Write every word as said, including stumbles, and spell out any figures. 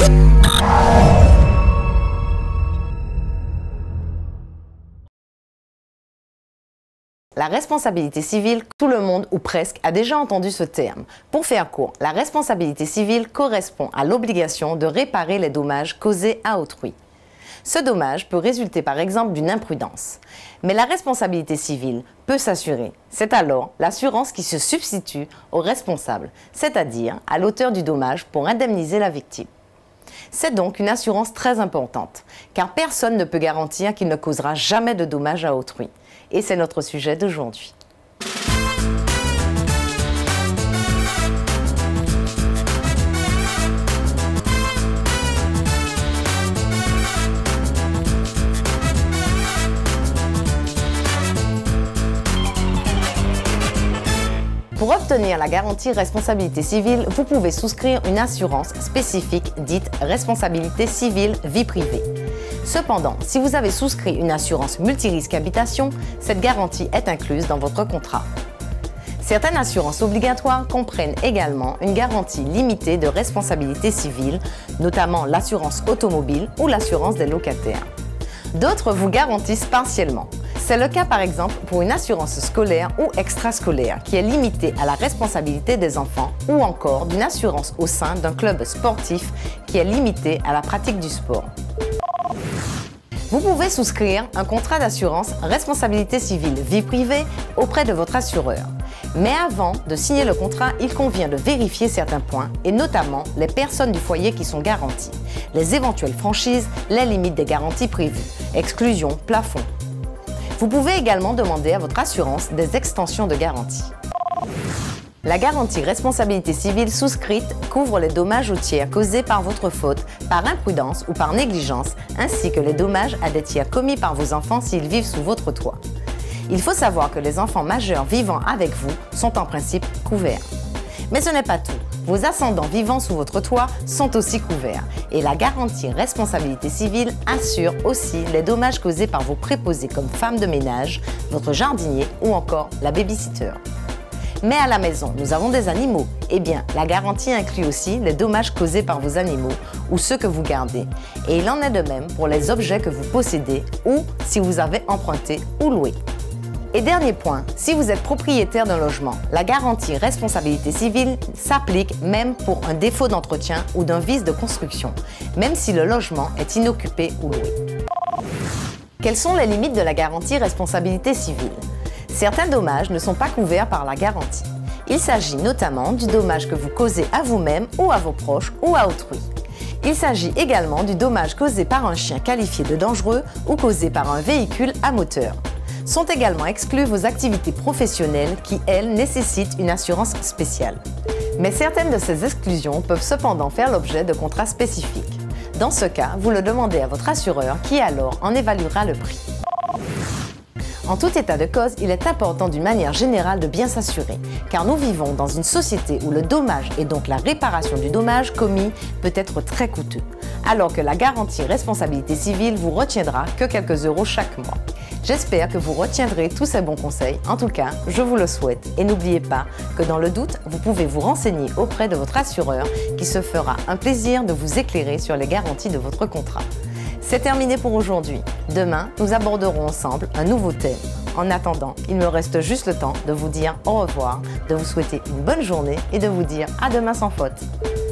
La responsabilité civile, tout le monde ou presque a déjà entendu ce terme. Pour faire court, la responsabilité civile correspond à l'obligation de réparer les dommages causés à autrui. Ce dommage peut résulter par exemple d'une imprudence. Mais la responsabilité civile peut s'assurer. C'est alors l'assurance qui se substitue au responsable, c'est-à-dire à l'auteur du dommage pour indemniser la victime. C'est donc une assurance très importante, car personne ne peut garantir qu'il ne causera jamais de dommages à autrui. Et c'est notre sujet d'aujourd'hui. Pour obtenir la garantie responsabilité civile, vous pouvez souscrire une assurance spécifique dite responsabilité civile vie privée. Cependant, si vous avez souscrit une assurance multirisque habitation, cette garantie est incluse dans votre contrat. Certaines assurances obligatoires comprennent également une garantie limitée de responsabilité civile, notamment l'assurance automobile ou l'assurance des locataires. D'autres vous garantissent partiellement. C'est le cas par exemple pour une assurance scolaire ou extrascolaire qui est limitée à la responsabilité des enfants ou encore d'une assurance au sein d'un club sportif qui est limitée à la pratique du sport. Vous pouvez souscrire un contrat d'assurance responsabilité civile vie privée auprès de votre assureur. Mais avant de signer le contrat, il convient de vérifier certains points et notamment les personnes du foyer qui sont garanties, les éventuelles franchises, les limites des garanties prévues, exclusions, plafonds. Vous pouvez également demander à votre assurance des extensions de garantie. La garantie responsabilité civile souscrite couvre les dommages aux tiers causés par votre faute, par imprudence ou par négligence, ainsi que les dommages à des tiers commis par vos enfants s'ils vivent sous votre toit. Il faut savoir que les enfants majeurs vivant avec vous sont en principe couverts. Mais ce n'est pas tout. Vos ascendants vivant sous votre toit sont aussi couverts. Et la garantie responsabilité civile assure aussi les dommages causés par vos préposés comme femme de ménage, votre jardinier ou encore la babysitter. Mais à la maison, nous avons des animaux. Eh bien, la garantie inclut aussi les dommages causés par vos animaux ou ceux que vous gardez. Et il en est de même pour les objets que vous possédez ou si vous avez emprunté ou loué. Et dernier point, si vous êtes propriétaire d'un logement, la garantie responsabilité civile s'applique même pour un défaut d'entretien ou d'un vice de construction, même si le logement est inoccupé ou loué. Quelles sont les limites de la garantie responsabilité civile? Certains dommages ne sont pas couverts par la garantie. Il s'agit notamment du dommage que vous causez à vous-même ou à vos proches ou à autrui. Il s'agit également du dommage causé par un chien qualifié de dangereux ou causé par un véhicule à moteur. Sont également exclues vos activités professionnelles qui, elles, nécessitent une assurance spéciale. Mais certaines de ces exclusions peuvent cependant faire l'objet de contrats spécifiques. Dans ce cas, vous le demandez à votre assureur qui alors en évaluera le prix. En tout état de cause, il est important d'une manière générale de bien s'assurer, car nous vivons dans une société où le dommage et donc la réparation du dommage commis peut être très coûteux, alors que la garantie responsabilité civile vous retiendra que quelques euros chaque mois. J'espère que vous retiendrez tous ces bons conseils. En tout cas, je vous le souhaite. Et n'oubliez pas que dans le doute, vous pouvez vous renseigner auprès de votre assureur qui se fera un plaisir de vous éclairer sur les garanties de votre contrat. C'est terminé pour aujourd'hui. Demain, nous aborderons ensemble un nouveau thème. En attendant, il me reste juste le temps de vous dire au revoir, de vous souhaiter une bonne journée et de vous dire à demain sans faute.